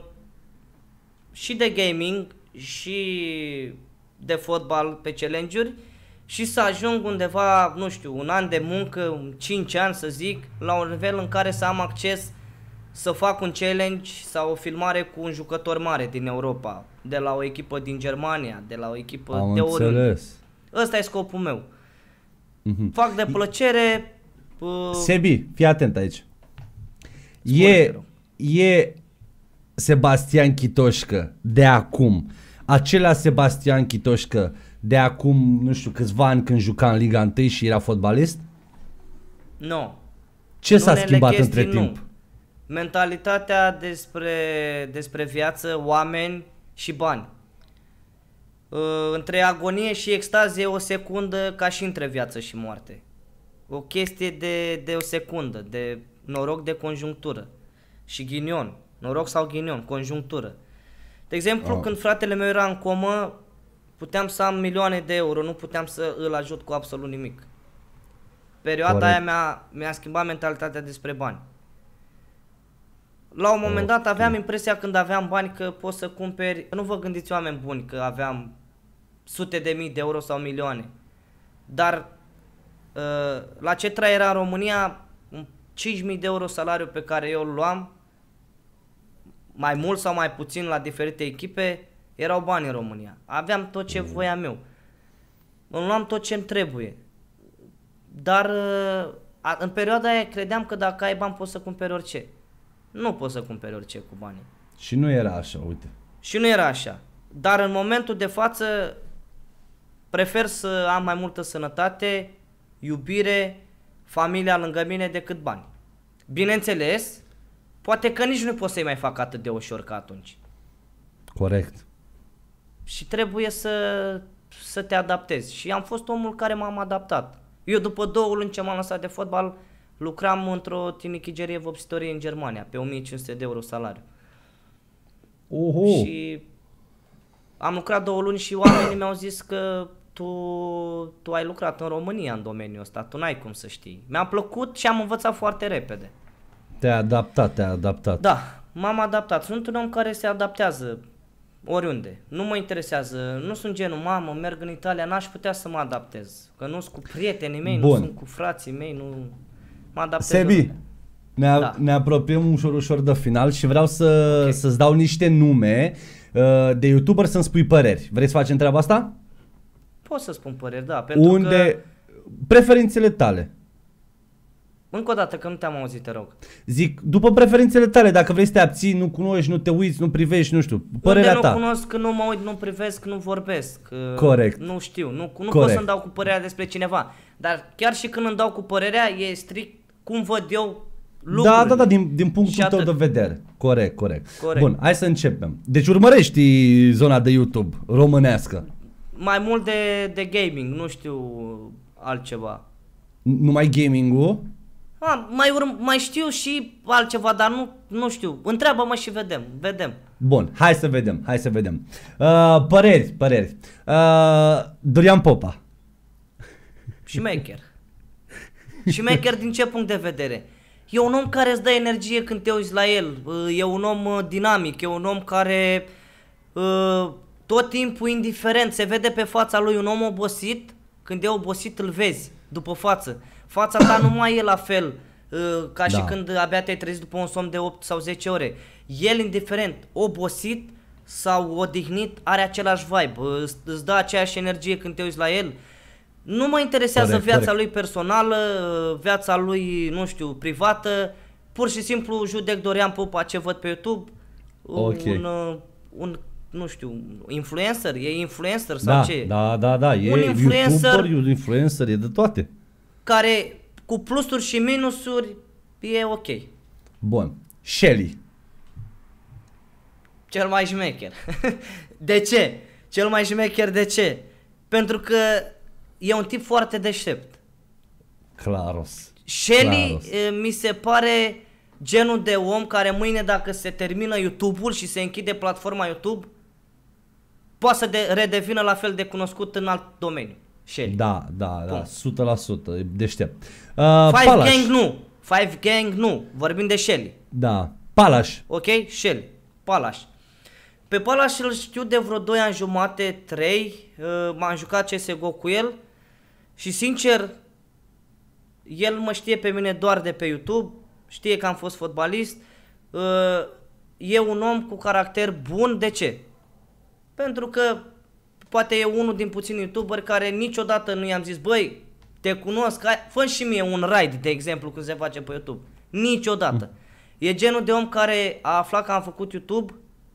și de gaming și de fotbal pe challenge-uri și să ajung undeva, nu știu, un an de muncă, cinci ani să zic, la un nivel în care să am acces să fac un challenge sau o filmare cu un jucător mare din Europa, de la o echipă din Germania, de la o echipă am de oriunde. înțeles. Ăsta e scopul meu. Mhm. Fac de plăcere. uh, Sebi, fii atent aici. Spune, te E, rog. e Sebastian Chitoșcă de acum, acela Sebastian Chitoșcă de acum, nu știu, câțiva ani când juca în Liga unu și era fotbalist? Nu. Ce s-a Unele schimbat chestii între nu. timp? Mentalitatea despre, despre viață, oameni și bani. Uh, Între agonie și extaz e o secundă ca și între viață și moarte. O chestie de, de o secundă, de noroc, de conjunctură și ghinion. Noroc sau ghinion, conjunctură. De exemplu, Ah. când fratele meu era în comă, puteam să am milioane de euro, nu puteam să îl ajut cu absolut nimic. Perioada Corect. aia mi-a, mi-a schimbat mentalitatea despre bani. La un moment dat Ok. aveam impresia când aveam bani că poți să cumperi, nu vă gândiți oameni buni că aveam sute de mii de euro sau milioane. Dar uh, la ce trai era în România, un cinci mii de euro salariu pe care eu îl luam, mai mult sau mai puțin la diferite echipe, erau bani în România. Aveam tot ce voiam eu. Îmi luam tot ce îmi trebuie. Dar uh, a, în perioada aia credeam că dacă ai bani poți să cumperi orice. Nu poți să cumperi orice cu banii. Și nu era așa, uite. Și nu era așa. Dar în momentul de față prefer să am mai multă sănătate, iubire, familia lângă mine decât bani. Bineînțeles, poate că nici nu pot să-i mai fac atât de ușor ca atunci. Corect. Și trebuie să, să te adaptezi. Și am fost omul care m-am adaptat. Eu după două luni ce m-am lăsat de fotbal, lucram într-o tinichigerie vopsitorie în Germania, pe o mie cinci sute de euro salariu. Oho. Și am lucrat două luni și oamenii mi-au zis că tu, tu ai lucrat în România în domeniul ăsta, tu n-ai cum să știi. Mi-a plăcut și am învățat foarte repede. Te-ai adaptat, te-ai adaptat. Da, m-am adaptat. Sunt un om care se adaptează oriunde. Nu mă interesează, nu sunt genul, mamă, merg în Italia, n-aș putea să mă adaptez. Că nu sunt cu prietenii mei, Bun. nu sunt cu frații mei, nu mă adaptez. Sebi, oriunde. ne, Da. ne apropiem ușor, ușor de final și vreau să, Ok. să-ți dau niște nume uh, de YouTuber să-mi spui păreri. Vrei să facem treaba asta? Pot să spun păreri, da, pentru Unde că, preferințele tale. încă o dată, că nu te-am auzit, te rog. Zic, după preferințele tale, dacă vrei să te abții, nu cunoști, nu te uiți, nu privești, nu știu, părerea Unde ta. nu cunosc, nu mă uit, nu privesc, nu vorbesc. uh, Corect. Nu știu, nu, nu pot Corect. să-mi dau cu părerea despre cineva. Dar chiar și când îmi dau cu părerea, e strict cum văd eu lucrurile. Da, da, da, din, din punctul Și tău atât. de vedere. Corect, corect, Corect. Bun, hai să începem. Deci urmărești zona de YouTube românească. Mai mult de, de gaming, nu știu altceva. Numai gaming-ul? A, mai, urm- mai știu și altceva, dar nu, nu știu. Întreabă-mă și vedem, vedem. Bun, hai să vedem, hai să vedem. Uh, păreri, păreri. Uh, Dorian Popa. Și maker. Șmecher din ce punct de vedere? E un om care îți dă energie când te uiți la el, e un om dinamic, e un om care tot timpul indiferent, se vede pe fața lui un om obosit, când e obosit îl vezi după față. Fața ta nu mai e la fel ca și da. Când abia te-ai trezit după un somn de opt sau zece ore. El indiferent, obosit sau odihnit, are același vibe, îți dă aceeași energie când te uiți la el. Nu mă interesează corect, viața corect. lui personală, viața lui, nu știu, privată. Pur și simplu judec Dorian Popa ce văd pe YouTube. Okay. Un, un, nu știu, influencer, e influencer sau da, ce? Da, da, da, e un influencer, YouTuber, un influencer, e de toate. Care cu plusuri și minusuri e ok. Bun. Shelly. Cel mai șmecher. De ce? Cel mai șmecher de ce? Pentru că e un tip foarte deștept. Claros. Shelly Claros. Mi se pare genul de om care mâine dacă se termină YouTube-ul și se închide platforma YouTube, poate să de, redevină la fel de cunoscut în alt domeniu. Shelly. Da, da, da, o sută la sută, e deștept. Uh, Five Palaș. Gang nu, Five Gang nu, vorbim de Shelly. Da, Palaș. Ok, Shelly, Palaș. Pe Palaș îl știu de vreo doi ani jumate, trei, uh, m-am jucat C S G O cu el și sincer, el mă știe pe mine doar de pe YouTube, știe că am fost fotbalist, uh, e un om cu caracter bun, de ce? Pentru că poate e unul din puțini youtuberi care niciodată nu i-am zis, băi, te cunosc, fă și mie un raid, de exemplu, cum se face pe YouTube. Niciodată. Mm. E genul de om care a aflat că am făcut YouTube,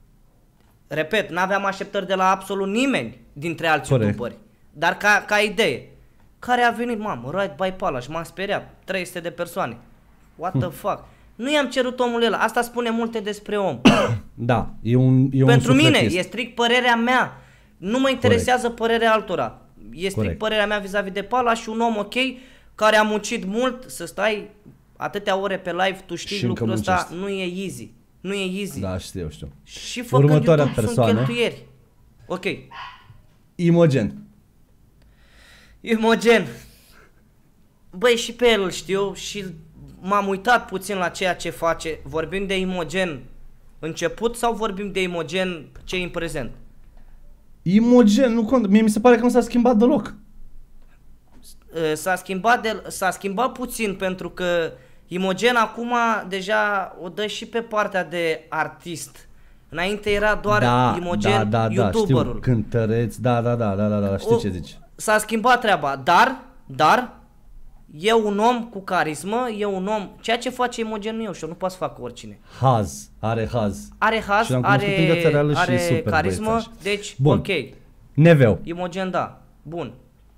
repet, n-aveam așteptări de la absolut nimeni dintre alți Corect. youtuberi, dar ca, ca idee, care a venit, mamă, raid by Palaș, m-am speriat, trei sute de persoane, what the fuck. Nu i-am cerut omul ăla, asta spune multe despre om. Da, e un e Pentru un mine, e strict părerea mea. Nu mă interesează Corect. părerea altora. E strict Corect. părerea mea vis-a-vis de Pala și un om ok, care a muncit mult, să stai atâtea ore pe live, tu știi și lucrul ăsta, nu e easy. Nu e easy. Da, știu, știu. Și făcând Următoarea YouTube persoană. sunt cheltuieri. Ok. Imogen. Imogen. Băi, și pe el îl știu și m-am uitat puțin la ceea ce face. Vorbim de Imogen început sau vorbim de Imogen ce e în prezent? Imogen, nu cont. Mie mi se pare că nu s-a schimbat deloc. S-a schimbat, de, s-a schimbat puțin pentru că Imogen acum deja o dă și pe partea de artist. Înainte era doar da, Imogen, da, da, youtuberul. Da, știu, cântăreț, da, da, da, da, da, da, știu o, ce zici. S-a schimbat treaba, dar, dar, e un om cu carismă, e un om, ceea ce face Imogen nu e ușor, nu poate să facă oricine. Haz, are haz. Are haz, are, are și super carismă, băiețași. Deci, Bun. ok. Neveu. Imogen, da, bun.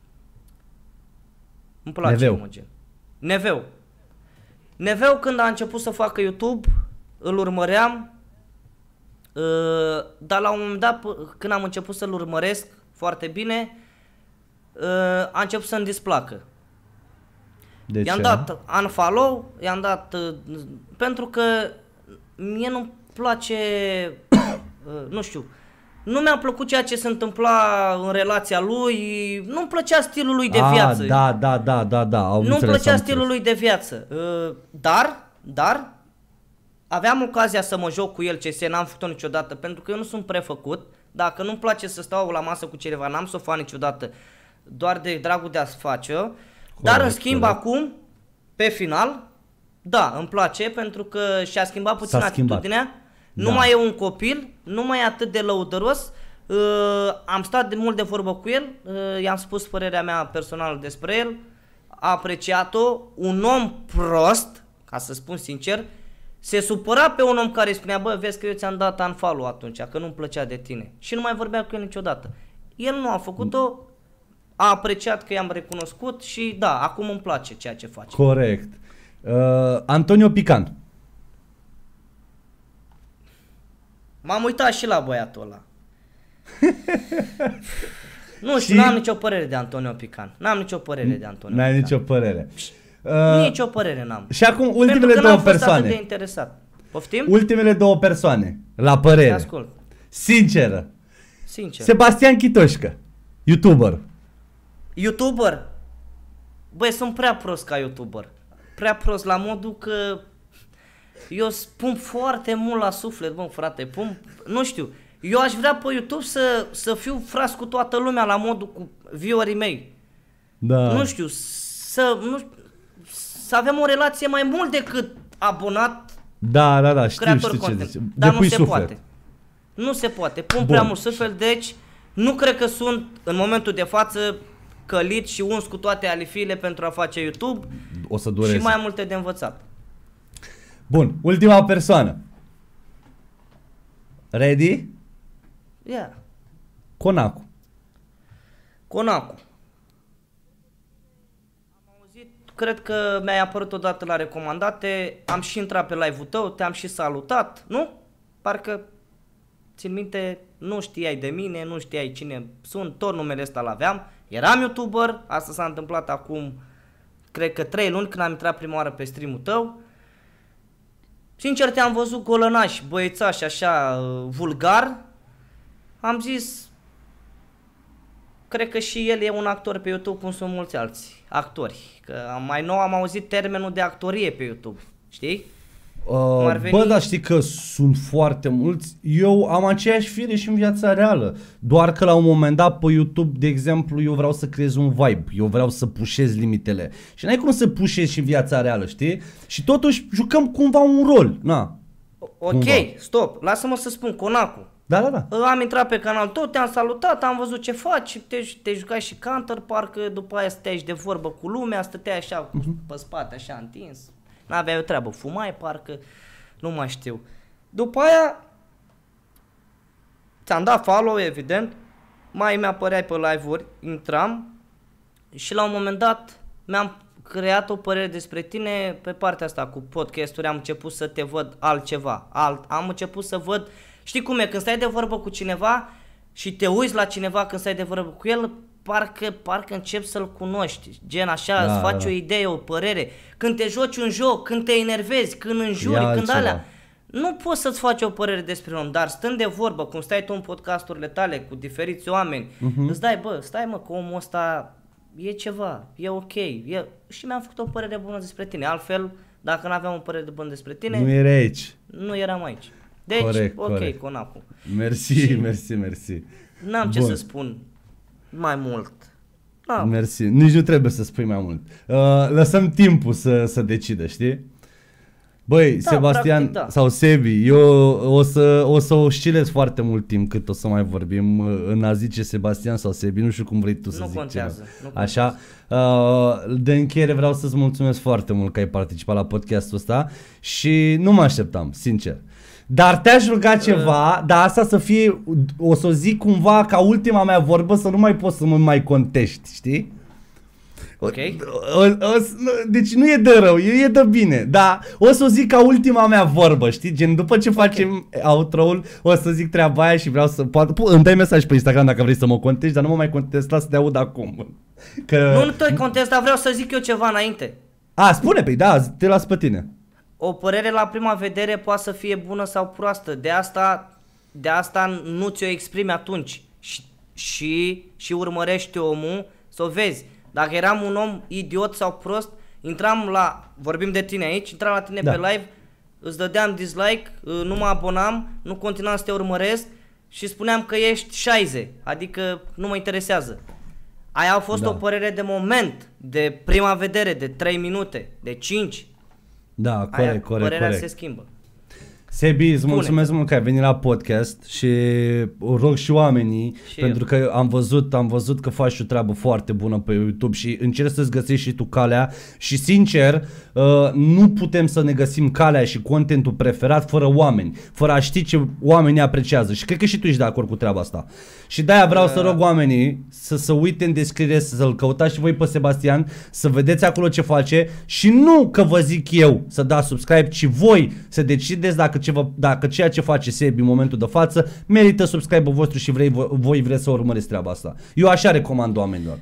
Îmi place Neveu. Imogen. Neveu. Neveu când a început să facă YouTube, îl urmăream, uh, dar la un moment dat, când am început să-l urmăresc foarte bine, uh, a început să-mi displacă. I-am dat unfollow, i-am dat, uh, pentru că mie nu-mi place, uh, nu știu, nu mi-a plăcut ceea ce se întâmpla în relația lui, nu-mi plăcea stilul lui de A, viață. Da, da, da, da, da. Nu-mi plăcea stilul lui de viață. Uh, dar, dar, aveam ocazia să mă joc cu el C S, n-am făcut-o niciodată, pentru că eu nu sunt prefăcut. Dacă nu-mi place să stau la masă cu cineva, n-am să o fac niciodată, doar de dragul de a-ți face-o. Dar în schimb corect. acum, pe final, da, îmi place pentru că și-a schimbat puțin atitudinea. Nu da. mai e un copil, nu mai e atât de lăudăros. Uh, am stat de mult de vorbă cu el, uh, i-am spus părerea mea personală despre el, a apreciat-o. Un om prost, ca să spun sincer, se supăra pe un om care îi spunea, bă, vezi că eu ți-am dat unfollow atunci, că nu-mi plăcea de tine. Și nu mai vorbea cu el niciodată. El nu a făcut-o, a apreciat că i-am recunoscut și da, acum îmi place ceea ce face. Corect. Uh, Antonio Pican. M-am uitat și la băiatul ăla. Nu știu, și... n-am nicio părere de Antonio Pican. N-am nicio părere de Antonio N-ai Pican. nicio părere. Uh, nicio părere n-am. Și acum ultimele două fost persoane. Atât de interesat. Poftim? Ultimele două persoane. La părere. Te ascult. Sinceră. Sincer. Sebastian Chitoșcă. YouTuber. YouTuber? băi, sunt prea prost ca YouTuber. Prea prost la modul că eu pun foarte mult la suflet, bă, frate, pun, nu știu. Eu aș vrea pe YouTube să, să fiu fras cu toată lumea la modul cu viewerii mei. Da. Nu știu, să, nu, să avem o relație mai mult decât abonat. Da, da, da, știu, știu content. ce zici. Dar nu se suflet. poate. Nu se poate. Pun Bun. prea mult suflet, deci nu cred că sunt în momentul de față călit și uns cu toate alifiile pentru a face YouTube. O să dureze. Și mai multe de învățat. Bun, ultima persoană. Ready? Yeah. Conacu. Conacu. Am auzit, cred că mi-ai apărut odată la recomandate, am și intrat pe live-ul tău, te-am și salutat, nu? Parcă, țin minte, nu știai de mine, nu știai cine sunt, tot numele ăsta l-aveam. Eram YouTuber, asta s-a întâmplat acum, cred că trei luni când am intrat prima oară pe stream-ul tău. Sincer, te-am văzut golănaș, băiețaș, așa, vulgar. Am zis, cred că și el e un actor pe YouTube, cum sunt mulți alți actori. Că mai nou am auzit termenul de actorie pe YouTube, știi? Uh, veni... Bă, dar știi că sunt foarte mulți. Eu am aceeași fire și în viața reală. Doar că la un moment dat pe YouTube, de exemplu, eu vreau să creez un vibe. Eu vreau să pușez limitele. Și n-ai cum să pușezi și în viața reală, știi? Și totuși jucăm cumva un rol. Na. Ok, cumva. stop, lasă-mă să spun, Conacu. Da, da, da. Am intrat pe canal tău, te-am salutat, am văzut ce faci, te, te jucai și Counter, parcă după aia stăteai și de vorbă cu lumea, stăteai așa cu, uh-huh. pe spate, așa întins. N-aveai o treabă, fumai parcă, nu mai știu. După aia ți-am dat follow, evident, mai mi-apăreai pe live-uri, intram și la un moment dat mi-am creat o părere despre tine pe partea asta cu podcast-uri, am început să te văd altceva, alt, am început să văd, știi cum e, când stai de vorbă cu cineva și te uiți la cineva când stai de vorbă cu el, parcă, parcă începi să-l cunoști, gen așa, da, îți faci da. o idee, o părere, când te joci un joc, când te enervezi, când înjuri, Ia când altceva. alea, nu poți să-ți faci o părere despre om, dar stând de vorbă, cum stai tu în podcasturile tale cu diferiți oameni, uh-huh. îți dai, bă, stai mă, că omul ăsta e ceva, e ok, e... și mi-am făcut o părere bună despre tine, altfel, dacă nu aveam o părere bună despre tine, Nu erai aici. nu eram aici. Deci, Corect, ok, corect. Conacu. Mersi, Și- mersi, mersi. N-am ce Bun. să spun mai mult. N-am. Mersi. Nici nu trebuie să spui mai mult. Uh, lăsăm timpul să, să decidă, știi? Băi, Da, Sebastian practic, da. sau Sebi, eu o să, o să oscilez foarte mult timp cât o să mai vorbim uh, în a zice Sebastian sau Sebi, nu știu cum vrei tu să Nu zici contează, ceva. nu Așa, uh, de încheiere vreau să-ți mulțumesc foarte mult că ai participat la podcastul ăsta și nu mă așteptam, sincer. Dar te-aș ruga ceva, dar asta să fie, o să o zic cumva ca ultima mea vorbă, să nu mai poți să mă mai contești, știi? Ok. O, o, o, deci nu e de rău, e de bine, dar o să o zic ca ultima mea vorbă, știi? Gen după ce facem outro-ul, o să zic treaba aia și vreau să, poate, pu, îmi dai mesaj pe Instagram dacă vrei să mă contești, dar nu mă mai contesta să te aud acum. Că... Nu, nu te contest, dar vreau să zic eu ceva înainte. A, spune, pe da, te las pe tine. O părere la prima vedere poate să fie bună sau proastă, de asta, de asta nu ți-o exprimi atunci și, și, și urmărești omul să o vezi. Dacă eram un om idiot sau prost, intram la, vorbim de tine aici, intram la tine Da. pe live, îți dădeam dislike, nu mă abonam, nu continuam să te urmăresc și spuneam că ești șaize, adică nu mă interesează. Aia a fost Da. o părere de moment, de prima vedere, de trei minute, de cinci. Da, Aia, corect, corect, părerea corect. se schimbă. Sebi, îți Spune. mulțumesc mult că ai venit la podcast și rog și oamenii, Și pentru că am văzut, am văzut că faci o treabă foarte bună pe YouTube și încerci să-ți găsești și tu calea și sincer, uh, nu putem să ne găsim calea și contentul preferat fără oameni, fără a ști ce oamenii apreciază și cred că și tu ești de acord cu treaba asta. Și de-aia vreau să rog oamenii să se uite în descriere, să-l căutați și voi pe Sebastian, să vedeți acolo ce face și nu că vă zic eu să dați subscribe, ci voi să decideți dacă, ce vă, dacă ceea ce face Sebi în momentul de față merită subscribe-ul vostru și vrei, voi vreți să urmăriți treaba asta. Eu așa recomand oamenilor.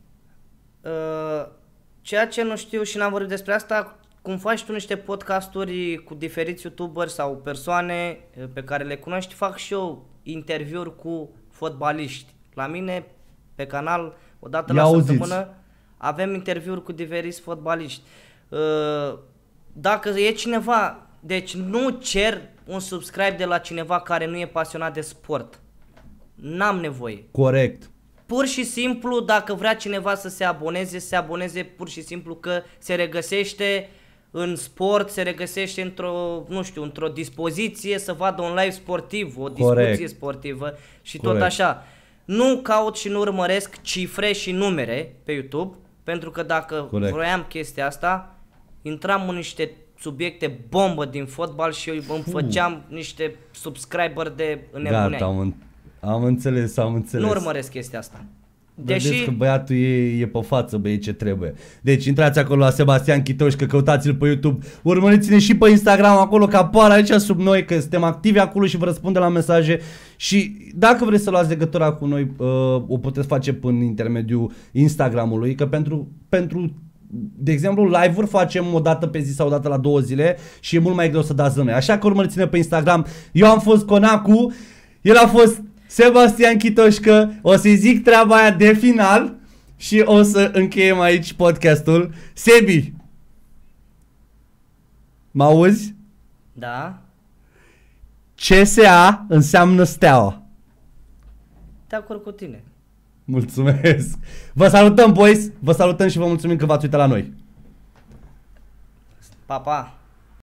Uh, ceea ce nu știu și n-am vorbit despre asta, cum faci tu niște podcasturi cu diferiți youtuberi sau persoane uh, pe care le cunoști, fac și eu interviuri cu fotbaliști. La mine, pe canal, o dată Ia la auziți. săptămână, avem interviuri cu diferiți fotbaliști. Uh, dacă e cineva, deci nu cer un subscribe de la cineva care nu e pasionat de sport. N-am nevoie. Corect. Pur și simplu, dacă vrea cineva să se aboneze, se aboneze pur și simplu că se regăsește în sport, se regăsește într-o, nu știu, într-o dispoziție să vadă un live sportiv, o discuție Corect. sportivă și Corect. tot așa. Nu caut și nu urmăresc cifre și numere pe YouTube, pentru că dacă Corect. vroiam chestia asta, intram în niște subiecte bombă din fotbal și eu îmi făceam niște subscriber de înnebuneai. Gata, am, în, am înțeles, am înțeles. Nu urmăresc chestia asta. Deși... Deși că băiatul e, e pe față, băie, ce trebuie. Deci intrați acolo la Sebastian Chitoșcă, căutați-l pe YouTube, urmăriți-ne și pe Instagram acolo, că apar aici sub noi, că suntem activi acolo și vă răspundem la mesaje. Și dacă vreți să luați legătura cu noi, uh, o puteți face prin intermediul Instagramului, că pentru, pentru de exemplu, live-uri facem o dată pe zi sau o dată la două zile și e mult mai greu să dați noi. Așa că urmăriți-ne pe Instagram. Eu am fost Conacu, el a fost Sebastian Chitoșcă, o să-i zic treaba aia de final și o să încheiem aici podcastul. Sebi, mă auzi? da, C S A înseamnă steaua. de acord cu tine. Mulțumesc. Vă salutăm, boys, vă salutăm și vă mulțumim că v-ați uitat la noi. Pa, pa.